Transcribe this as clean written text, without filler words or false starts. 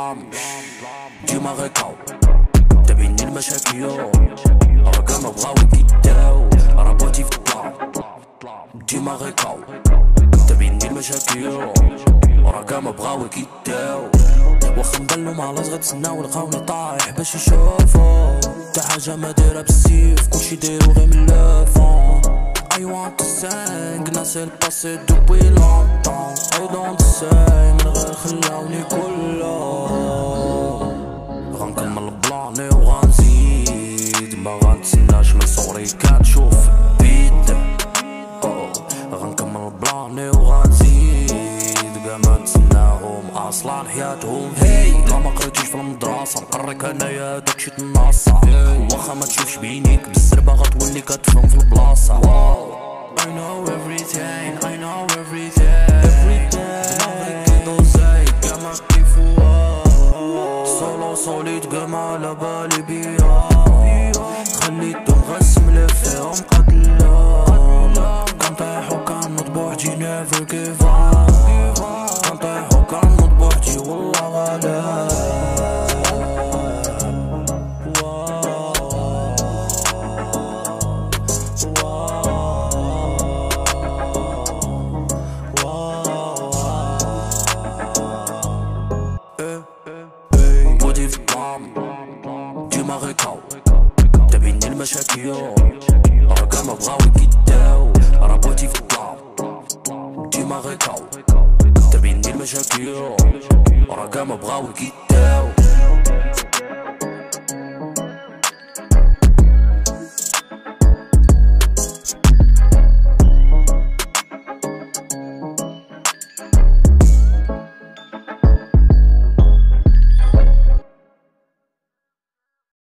الظلام ديما غيكاو تابعني المشاكل راكا ما بغاو يكداو رابطي في الظلام ديما غيكاو تابعني المشاكل راكا ما بغاو يكداو واخا نضلو مع لاص غتسناو لقاوني طايح باش يشوفو تا حاجة ما دايرة بالسيف كلشي دايرو غير من لافون I want to sing ناسي الباسي دوبوي لونطون I don't say من غير خلاوني كلو غنكمل بلاني وغنزيد ما غنتسناش من صغري كنشوف بيد غنكمل بلاني وغنزيد كاع ما نتسناهم اصلا حياتهم هي لا ما قريتيش في المدرسة نقريك انايا داكشي تناصة واخا ما تشوفش بعينيك بالزربة غتولي كتفهم في البلاصة I know everything, I know everything دماغي كيدو زايد كاع ما كيفوها سولو صوليت كاع ما على بالي بيها خليتهم غاس ملفيهم قتلهم كنطيح وكنوض بوحدي never give up كنطيح وكنوض بوحدي والله غالب بودي في الظلام ديما غيكاو تابعني المشاكل راكا ما بغاو يكداو رابطي في الظلام ديما غيكاو تابعني المشاكل راكا ما بغاو يكداو